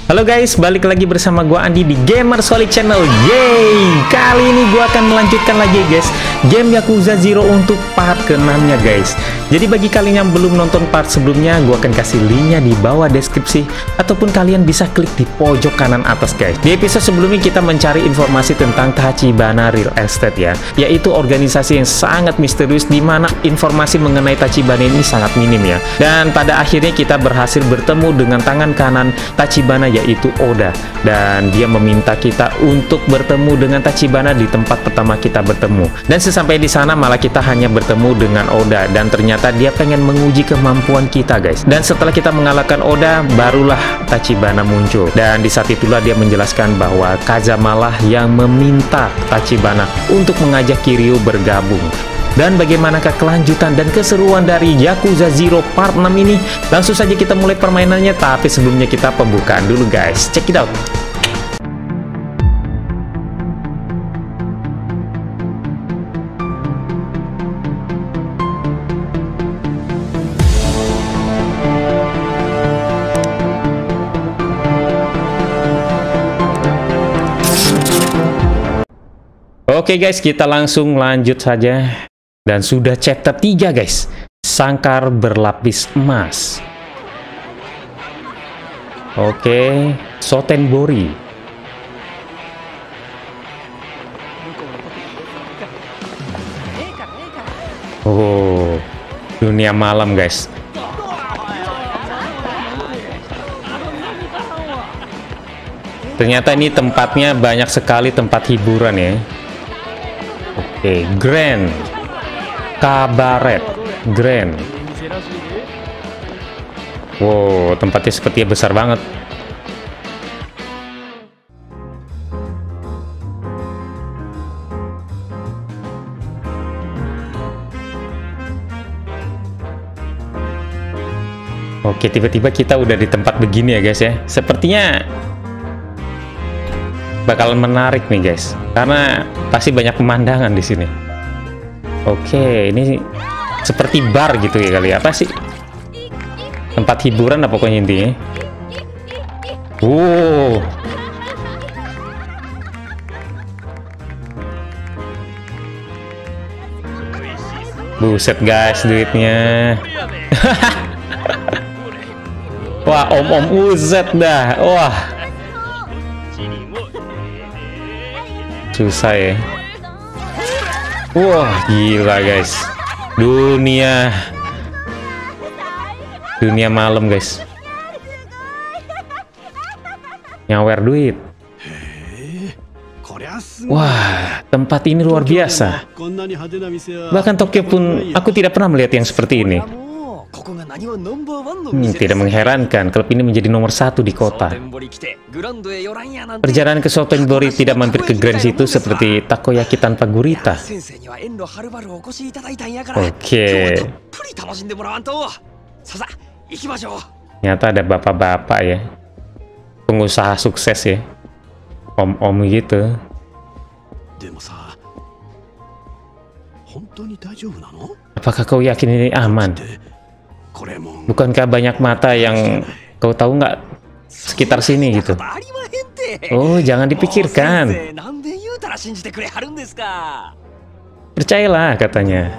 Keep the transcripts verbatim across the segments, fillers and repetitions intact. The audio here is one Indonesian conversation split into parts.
Halo guys, balik lagi bersama gua Andi di Gamersholik Channel. Yeay! Kali ini gua akan melanjutkan lagi guys game Yakuza Zero untuk part keenamnya guys. Jadi bagi kalian yang belum nonton part sebelumnya, gua akan kasih linknya di bawah deskripsi, ataupun kalian bisa klik di pojok kanan atas guys. Di episode sebelumnya kita mencari informasi tentang Tachibana Real Estate ya, yaitu organisasi yang sangat misterius di mana informasi mengenai Tachibana ini sangat minim ya. Dan pada akhirnya kita berhasil bertemu dengan tangan kanan Tachibana, yaitu Oda, dan dia meminta kita untuk bertemu dengan Tachibana di tempat pertama kita bertemu. Dan sesampai di sana malah kita hanya bertemu dengan Oda, dan ternyata dia pengen menguji kemampuan kita guys. Dan setelah kita mengalahkan Oda, barulah Tachibana muncul, dan di saat itulah dia menjelaskan bahwa Kazama lah yang meminta Tachibana untuk mengajak Kiryu bergabung. Dan bagaimanakah kelanjutan dan keseruan dari Yakuza Zero Part enam ini? Langsung saja kita mulai permainannya, tapi sebelumnya kita pembukaan dulu guys. Check it out. Oke guys, kita langsung lanjut saja. Dan sudah chapter tiga guys, sangkar berlapis emas. Oke, Sotenbori. Oh, dunia malam guys. Ternyata ini tempatnya banyak sekali tempat hiburan ya. Oke, Grand Kabaret Grand. Wow, tempatnya sepertinya besar banget. Oke, tiba-tiba kita udah di tempat begini ya guys ya. Sepertinya bakalan menarik nih guys, karena pasti banyak pemandangan di sini. Oke, ini seperti bar gitu ya kali, apa sih? Tempat hiburan apa pokoknya intinya. Wow. Buset guys, duitnya. Wah, om-om uzet dah. Wah. Susah ya. Wah, gila guys. Dunia Dunia malam guys. Nyawer duit. Wah, tempat ini luar biasa. Bahkan Tokyo pun aku tidak pernah melihat yang seperti ini. Hmm, tidak mengherankan klub ini menjadi nomor satu di kota. Perjalanan ke Sotenbori tidak mampir ke Grand situ seperti takoyaki tanpa gurita. Oke. Ternyata ada bapak-bapak ya, pengusaha sukses ya, om-om gitu. Apakah kau yakin ini aman? Bukankah banyak mata yang kau tahu nggak sekitar sini gitu? Oh, jangan dipikirkan. Percayalah katanya.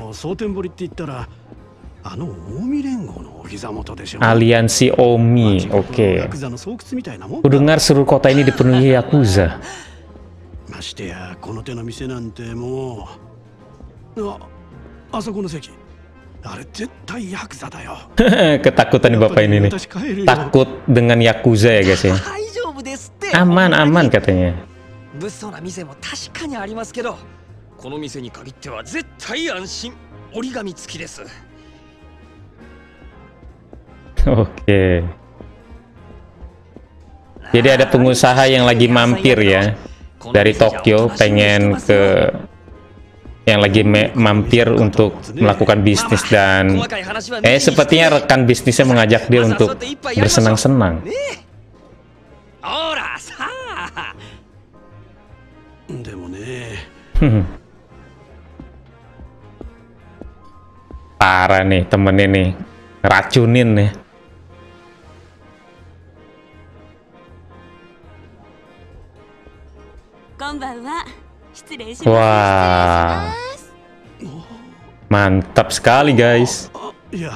Aliansi Omi, oke. Okay. Kudengar seluruh kota ini dipenuhi Yakuza. Ketakutan nih bapak ini nih. Takut dengan Yakuza ya guys ya. Aman, aman katanya. Oke. Jadi ada pengusaha yang lagi mampir ya dari Tokyo, pengen ke yang lagi mampir untuk melakukan bisnis, dan eh sepertinya rekan bisnisnya mengajak dia untuk bersenang-senang. Parah nih temennya nih, racunin nih. Wah, mantap sekali guys. Ya,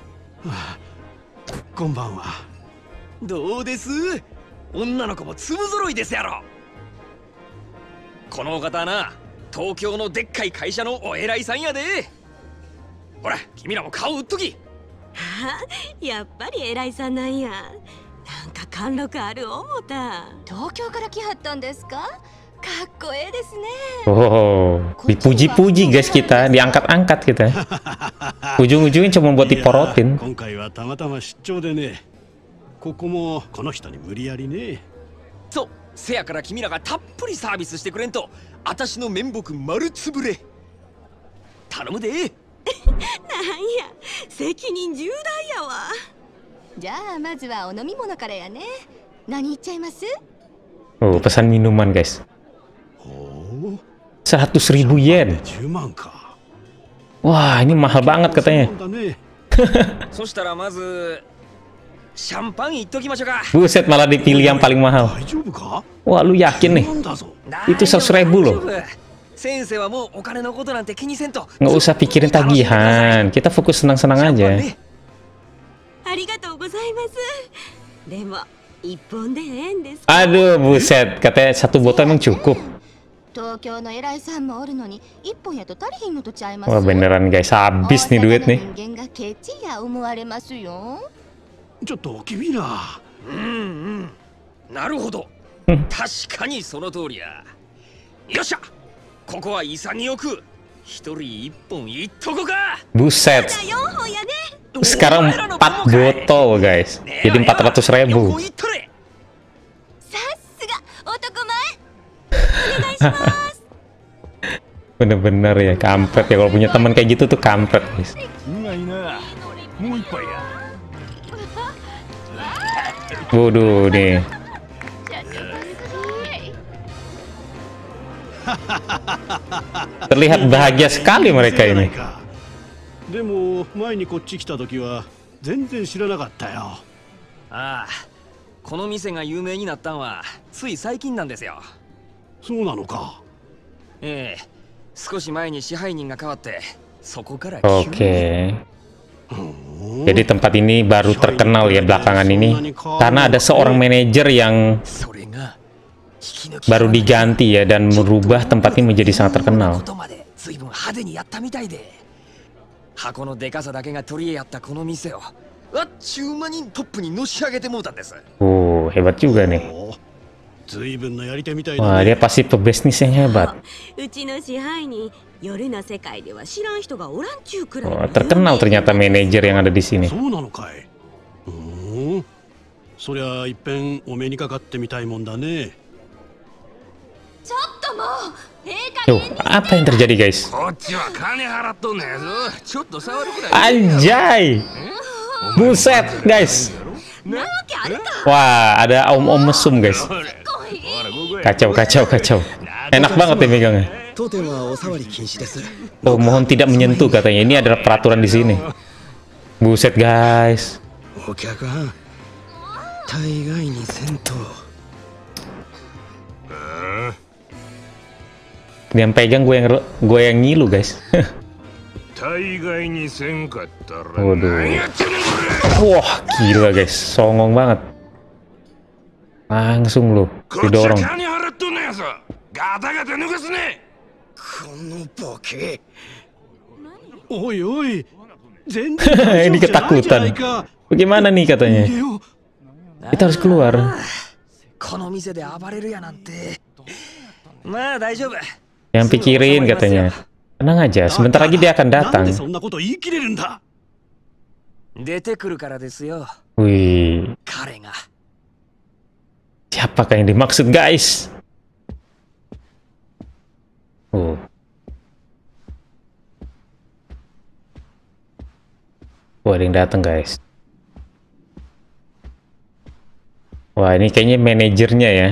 konbanwa. どうです？女の子も粒揃いですやろ。このお方はな、東京のでっかい会社のお偉いさんやで。ほら、君らも顔売っとき。 やっぱり偉いさんなんや。なんか貫禄ある思った。東京から来はったんですか？かっこええですね。 Oh, dipuji-puji guys kita, diangkat-angkat kita. Ujung-ujungnya cuma buat diporotin. 今回はたまたま出張でね。ここもこの人に無理やりね。 そう、せやから君らがたっぷりサービスしてくれんと、私の面目丸つぶれ。頼むで。なんや、 責任重大やわ。じゃあまずはお飲み物からやね。何いっちゃいます？ Oh, pesan minuman guys. seratus ribu yen. Wah, ini mahal banget katanya. そしたらまずシャンパンいっときましょうか。 Buset, malah dipilih yang paling mahal. Wah, lu yakin nih? Itu seratus ribu loh. Nggak usah pikirin tagihan. Kita fokus senang-senang aja. Aduh, buset. Katanya satu botol emang cukup. Wah, beneran guys. Habis nih duit nih. ちょっと君ら。 うんうん。なるほど。確かにその通りや。よっしゃ。ここは潔く一人一本いっとこか。 Buset. Sekarang empat botol guys. Jadi empat ratus ribu. Bener-bener ya kampret ya, kalau punya teman kayak gitu tuh kampret guys. Waduh nih. Terlihat bahagia sekali mereka ini. Ah, この店が有名になったのはつい最近なんですよ。 そうなのか。 ええ、少し前に支配人が変わって、そこから。 Oke. Jadi tempat ini baru terkenal ya belakangan ini karena ada seorang manajer yang baru diganti ya dan merubah tempat ini menjadi sangat terkenal. Oh, hebat juga nih. Wah, dia pasti pebisnis yang hebat. Oh, terkenal ternyata manajer yang ada di sini. Tuh, apa yang terjadi guys? Anjay, buset guys. Wah, ada om-om mesum guys. Kacau, kacau, kacau. Enak banget ya megangnya. Oh, mohon tidak menyentuh katanya. Ini adalah peraturan di sini. Buset guys. Yang pegang gue yang gue yang ngilu guys. Waduh. Wah, gila guys, songong banget. Langsung lu didorong. Ini ketakutan. Bagaimana nih katanya? Kita harus keluar. Yang pikirin katanya. Tenang aja, sebentar lagi dia akan datang. Wih. Siapakah yang dimaksud guys? Oh. Wah, ada yang datang guys. Wah, ini kayaknya manajernya ya.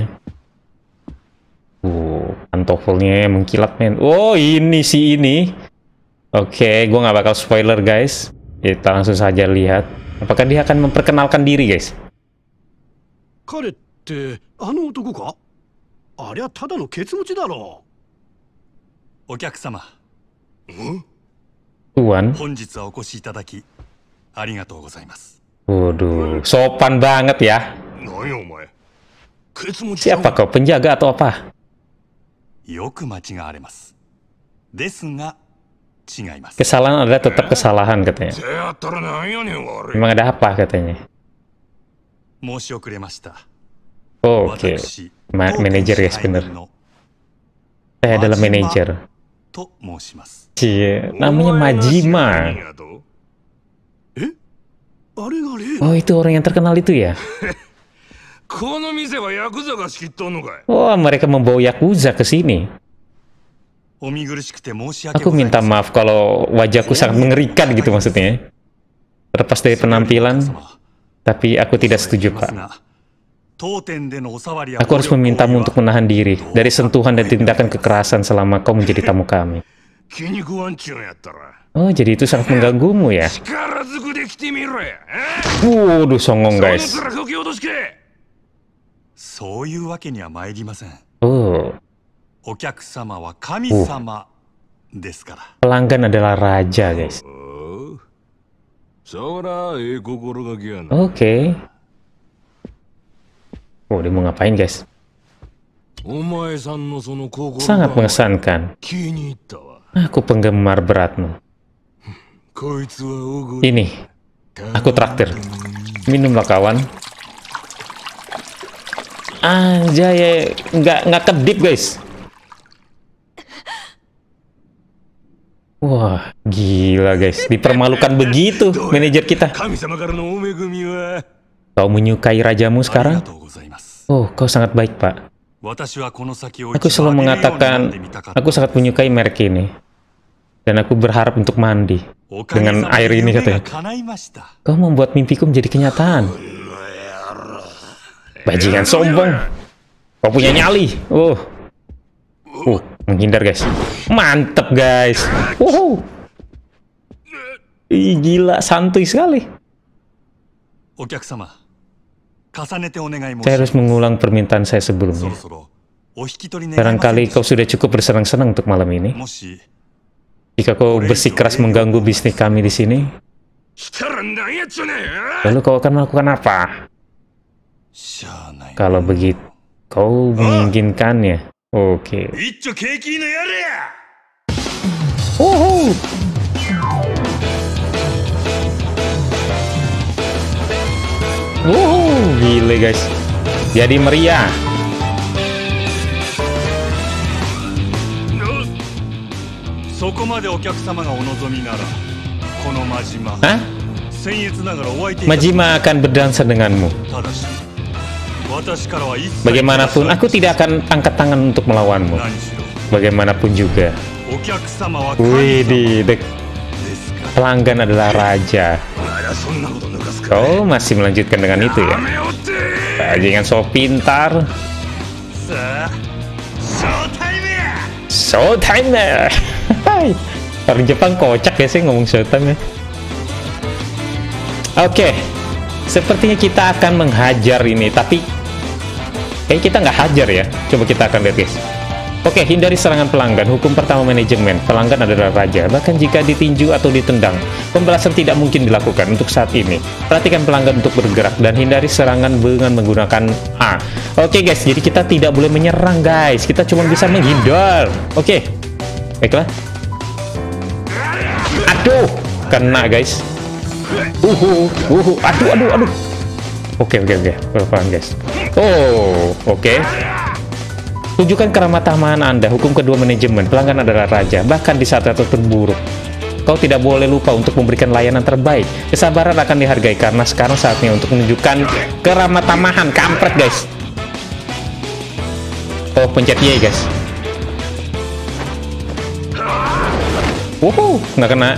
Uh, pantoffelnya mengkilat men. Oh, ini sih ini. Oke, gue nggak bakal spoiler guys. Kita langsung saja lihat. Apakah dia akan memperkenalkan diri guys? ありゃただのケツ持ちだろお客様、 う。ん Tuan. 本日はお越しいただきありがとうございます。 Waduh, sopan banget ya. 何やお前。ケツ持ちだ Siapa kau, penjaga atau apa? よく間違われます。ですが違います。 Kesalahan ada, tetap kesalahan katanya. せやったらなんやねん悪い。 Memang ada apa katanya? 申し遅れました。 Oh, oke. Ma- manajer guys, bener. Saya adalah manajer. と申します。 Cie, namanya Majima. えあれが例 Oh, itu orang yang terkenal itu ya? この店はヤクザが仕切っとんのかい。 Oh, mereka membawa Yakuza ke sini. お見苦しくて申し訳 Aku ござい minta ません。 maaf kalau wajahku sangat mengerikan gitu maksudnya. Terlepas dari penampilan, tapi aku tidak setuju, Pak. Aku harus memintamu untuk menahan diri dari sentuhan dan tindakan kekerasan selama kau menjadi tamu kami. 気に食わんちゅうんやったら。 Oh, jadi itu sangat mengganggumu ya? 力ずくで来てみろや。 Waduh, songong その guys. 面吹き落としけ。 そういうわけには参りません。 Oh, お客様は神様ですから。 pelanggan adalah raja, guys. そらええ心がけやな。 Oke. Oh, dia mau ngapain, guys? お前さんのその心 Sangat が mengesankan. 気に入ったわ。 Aku penggemar beratmu. こいつはおごり。 Ini, aku traktir. Minumlah kawan. Anjay, nggak nggak kedip guys. Wah, gila guys, dipermalukan begitu manajer kita. 神様からのお恵みは。 Kau menyukai rajamu ありが sekarang? とうございます。 Oh, kau sangat baik, Pak. 私はこの先を Aku 一度 selalu 上げるようになって mengatakan, みたかった aku sangat menyukai merek ini. Dan aku berharap untuk mandi おかげさ dengan まで air ini 夢が katanya. 叶いました。 Kau membuat mimpiku menjadi kenyataan. Bajingan sombong. Kau punya nyali. Oh. Uh, menghindar guys. Mantep guys. Wow. Ih, gila, santuy sekali. お客様、重ねてお願い申し Saya 上 harus げます。 mengulang permintaan saya そろ sebelumnya. そろお引き取り願いません Barangkali でし kau ょ sudah cukup bersenang-senang untuk malam う ini. もし Jika kau bersikeras mengganggu bisnis kami di sini, したらなんやっちゅうねん。 lalu kau akan melakukan apa? しゃあない。 Kalau begitu, kau menginginkannya. Oke. 一丁景気のやれや。 Wow. Wow, gile guys. Jadi meriah. そこまでお客様がお望みなら、この真島、 Hah? 僭越ながらお相手いたし Majima akan berdansa denganmu. ただし、私からは一切 Bagaimanapun, aku tidak akan angkat tangan untuk melawanmu. 何しろ、 Bagaimanapun juga. お客様は神様 Wih, で di すか pelanggan adalah raja. あらそんなこと抜かすか。 Kau masih melanjutkan dengan itu ya? やめようって。 Bajingan so pintar. ら。さあ、ショータイムや。 Showtime ya. Hai. Orang Jepang kocak ya sih ngomong showtime ya. Oke, sepertinya kita akan menghajar ini, tapi kayak kita nggak hajar ya. Coba kita akan lihat guys. Oke, hindari serangan pelanggan. Hukum pertama manajemen, pelanggan adalah raja. Bahkan jika ditinju atau ditendang, pembalasan tidak mungkin dilakukan untuk saat ini. Perhatikan pelanggan untuk bergerak dan hindari serangan dengan menggunakan A. Oke guys, jadi kita tidak boleh menyerang guys. Kita cuma bisa menghindar. Oke, baiklah. Aduh, kena guys. Uhu, uhu, aduh, aduh, aduh. Oke, oke, oke, pelan-pelan guys. Oh, oke. Tunjukkan keramah-tamahan Anda. Hukum kedua manajemen, pelanggan adalah raja, bahkan di saat itu terburuk. Kau tidak boleh lupa untuk memberikan layanan terbaik. Kesabaran akan dihargai karena sekarang saatnya untuk menunjukkan keramah-tamahan. Kampret guys. Oh, pencet Y guys. Wuhu, nggak kena.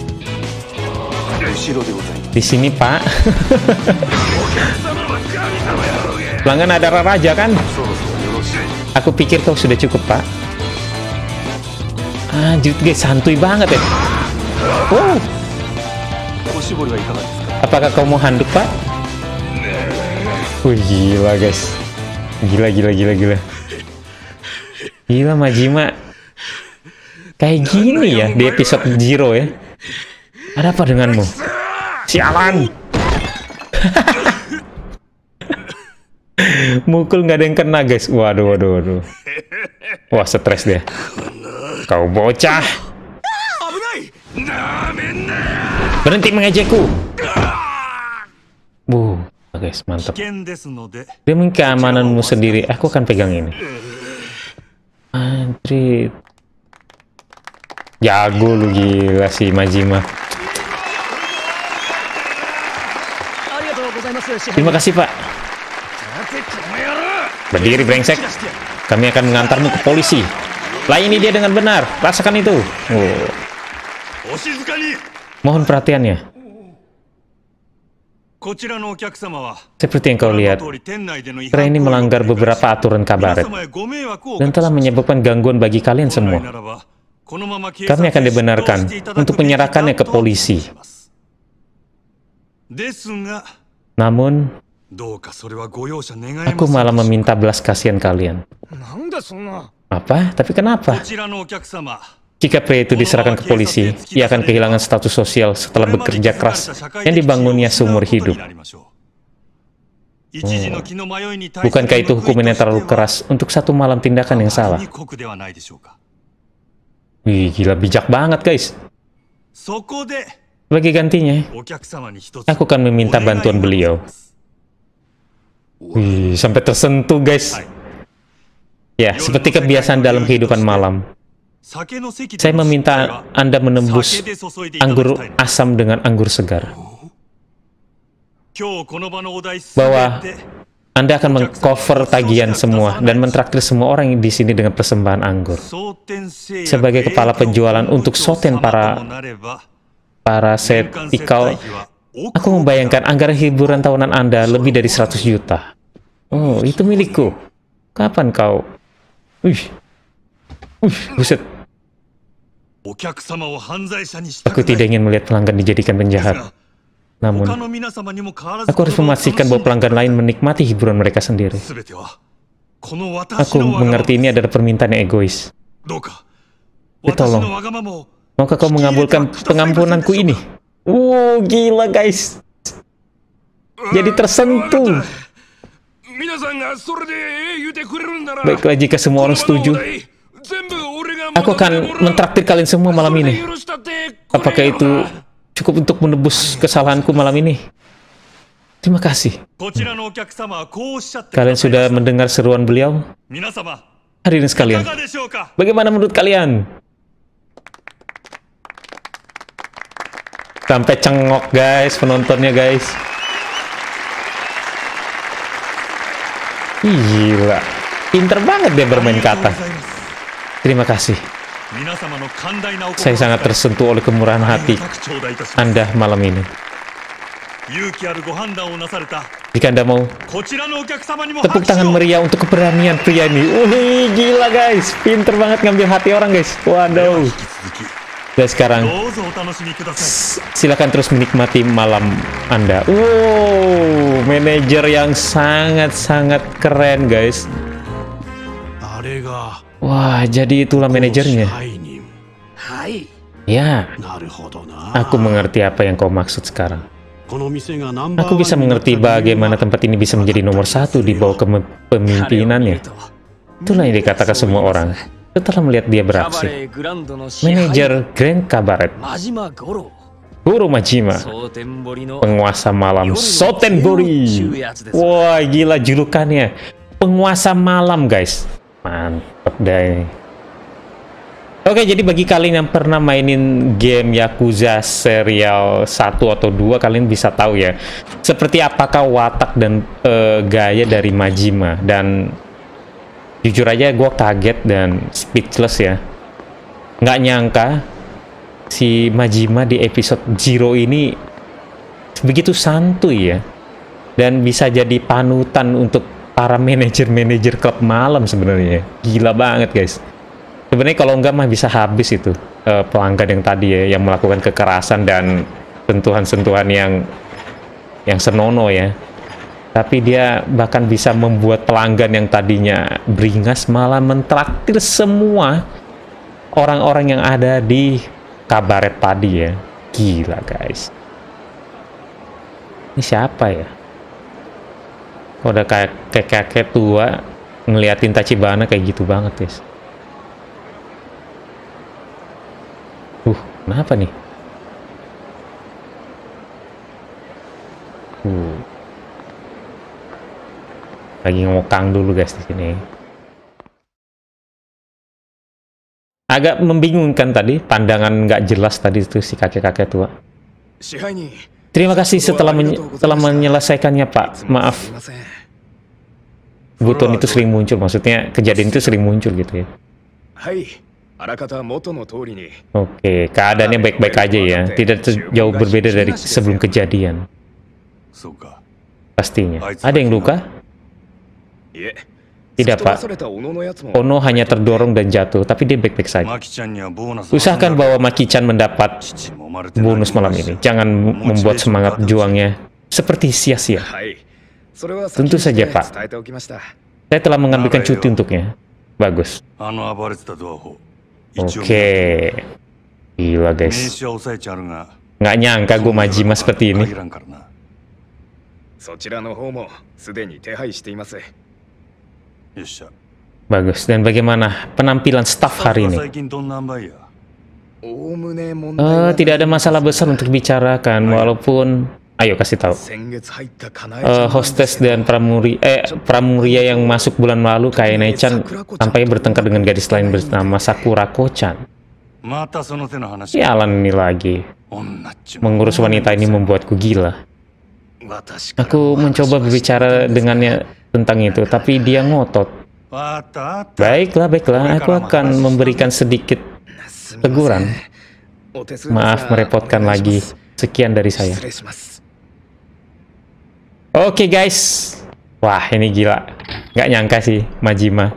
Di sini Pak. Pelanggan adalah raja kan? Aku pikir kau sudah cukup Pak. Anjir guys, santuy banget ya. Wow. Apakah kau mau handuk Pak? Wih gila guys. Gila gila gila gila. Gila, Majima kayak gini ya di episode Zero ya. Ada apa denganmu? Sialan. Mukul nggak ada yang kena guys. Waduh, waduh, waduh. Wah, stres dia. Kau bocah. Berhenti mengejekku. Bu, guys, mantap. Demi keamananmu sendiri, aku akan pegang ini. Anjir. Jago lu, gila si Majima. Terima kasih, Pak. Berdiri, brengsek. Kami akan mengantarmu ke polisi. Layani dia dengan benar. Rasakan itu. Oh. Mohon perhatiannya. Seperti yang kau lihat, pria ini melanggar beberapa aturan kabaret dan telah menyebabkan gangguan bagi kalian semua. Kami akan dibenarkan untuk menyerahkannya ke polisi. Namun, aku malah meminta belas kasihan kalian. Apa? Tapi kenapa? Jika pria itu diserahkan ke polisi, ia akan kehilangan status sosial setelah bekerja keras yang dibangunnya seumur hidup. Hmm. Bukankah itu hukuman yang terlalu keras untuk satu malam tindakan yang salah? Wih, gila, bijak banget guys. Sebagai gantinya, aku akan meminta bantuan beliau. Wih, sampai tersentuh guys. Ya, seperti kebiasaan dalam kehidupan malam, saya meminta Anda menembus anggur asam dengan anggur segar. Bahwa Anda akan mengcover tagihan semua dan mentraktir semua orang di sini dengan persembahan anggur. Sebagai kepala penjualan untuk Soten para para setikal, aku membayangkan anggaran hiburan tahunan Anda lebih dari seratus juta. Oh, itu milikku. Kapan kau? Wih, wih, buset. Aku tidak ingin melihat pelanggan dijadikan penjahat. Namun, aku harus memastikan bahwa pelanggan lain menikmati hiburan mereka sendiri. Aku mengerti ini adalah permintaan yang egois. Tapi tolong, maukah kau mengabulkan pengampunanku ini? Wow, gila guys. Jadi tersentuh. Baiklah, jika semua orang setuju, aku akan mentraktir kalian semua malam ini. Apakah itu cukup untuk menebus kesalahanku malam ini? Terima kasih. Kalian sudah mendengar seruan beliau? Hadirin sekalian, bagaimana menurut kalian? Sampai cengok guys penontonnya guys. Gila, pinter banget dia bermain kata. Terima kasih. Saya sangat tersentuh oleh kemurahan hati Anda malam ini. Jika Anda mau, tepuk tangan meriah untuk keberanian pria ini. Wih, gila guys, pinter banget ngambil hati orang guys. Waduh. Dan sekarang, silakan terus menikmati malam Anda. Wow, manajer yang sangat-sangat keren guys. Wah, jadi itulah manajernya. Ya, aku mengerti apa yang kau maksud sekarang. Aku bisa mengerti bagaimana tempat ini bisa menjadi nomor satu di bawah kepemimpinannya. Itulah yang dikatakan semua orang setelah melihat dia beraksi. Manajer Grand Cabaret, Goro Majima, penguasa malam Sotenbori. Wah, gila julukannya, penguasa malam guys. Mantap deh. Oke, jadi bagi kalian yang pernah mainin game Yakuza serial satu atau dua, kalian bisa tahu ya seperti apakah watak dan uh, gaya dari Majima. Dan jujur aja gue kaget dan speechless ya. Nggak nyangka si Majima di episode Zero ini begitu santuy ya. Dan bisa jadi panutan untuk para manajer-manajer klub malam sebenarnya. Gila banget guys. Sebenarnya kalau enggak mah bisa habis itu uh, pelanggan yang tadi ya, yang melakukan kekerasan dan sentuhan-sentuhan yang yang senonoh ya. Tapi dia bahkan bisa membuat pelanggan yang tadinya beringas malah mentraktir semua orang-orang yang ada di kabaret tadi ya. Gila guys. Ini siapa ya? Udah kayak kakek tua ngeliatin Tachibana kayak gitu banget guys. Uh, kenapa nih? Uh. Lagi ngokang dulu guys di sini. Agak membingungkan tadi, pandangan nggak jelas tadi itu si kakek-kakek tua. Terima kasih setelah menye telah menyelesaikannya Pak. Maaf. Buton itu sering muncul, maksudnya kejadian itu sering muncul gitu ya. Oke, keadaannya baik-baik aja ya, tidak jauh berbeda dari sebelum kejadian. Pastinya. Ada yang luka? Tidak Pak. Ono hanya terdorong dan jatuh, tapi dia baik-baik saja. Usahakan bahwa Maki-chan mendapat bonus malam ini. Jangan membuat semangat juangnya seperti sia-sia. Tentu saja Pak. Saya telah mengambilkan cuti untuknya. Bagus. Oke. Gila guys. Nggak nyangka gue Majima seperti ini. Bagus. Dan bagaimana penampilan staff hari ini? Uh, tidak ada masalah besar untuk dibicarakan, walaupun ayo kasih tahu. Uh, hostess dan pramuri eh pramuria yang masuk bulan lalu, Kaine-chan, tampaknya bertengkar dengan gadis lain bernama Sakurako-chan. Sialan ini lagi. Mengurus wanita ini membuatku gila. Aku mencoba berbicara dengannya tentang itu, tapi dia ngotot. Baiklah, baiklah, aku akan memberikan sedikit teguran. Maaf merepotkan lagi. Sekian dari saya. Oke guys. Wah, ini gila. Nggak nyangka sih, Majima.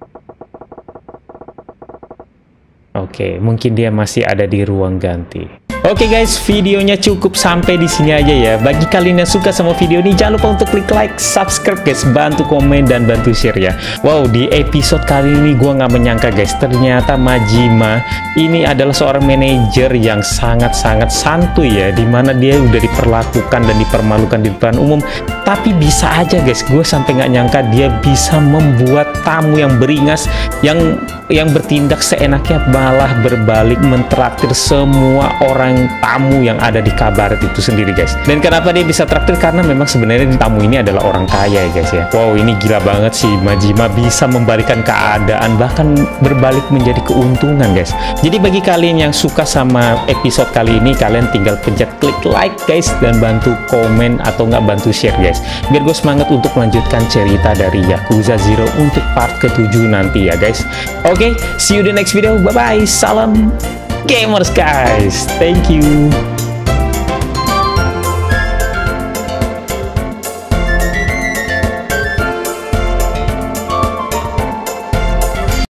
Oke, mungkin dia masih ada di ruang ganti. Oke guys, videonya cukup sampai di sini aja ya. Bagi kalian yang suka sama video ini, jangan lupa untuk klik like, subscribe guys, bantu komen dan bantu share ya. Wow, di episode kali ini gue nggak menyangka guys, ternyata Majima ini adalah seorang manajer yang sangat-sangat santuy ya, dimana dia udah diperlakukan dan dipermalukan di depan umum. Tapi bisa aja guys, gue sampai nggak nyangka dia bisa membuat tamu yang beringas, yang yang bertindak seenaknya, malah berbalik mentraktir semua orang tamu yang ada di kabaret itu sendiri guys. Dan kenapa dia bisa traktir? Karena memang sebenarnya tamu ini adalah orang kaya ya guys ya. Wow, ini gila banget sih, Majima bisa membalikan keadaan, bahkan berbalik menjadi keuntungan guys. Jadi bagi kalian yang suka sama episode kali ini, kalian tinggal pencet klik like guys, dan bantu komen atau nggak bantu share guys, biar gue semangat untuk melanjutkan cerita dari Yakuza Zero untuk part ketujuh nanti ya guys. Oke, okay, see you the next video. Bye bye. Salam gamers guys. Thank you.